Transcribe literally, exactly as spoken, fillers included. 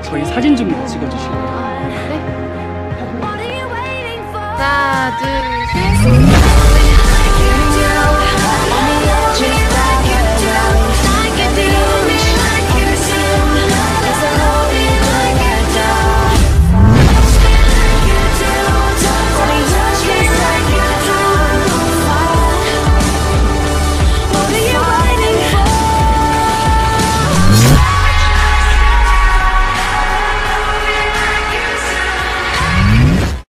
저희 사진 좀 찍어주시고요. 네. 하나, 둘, 셋.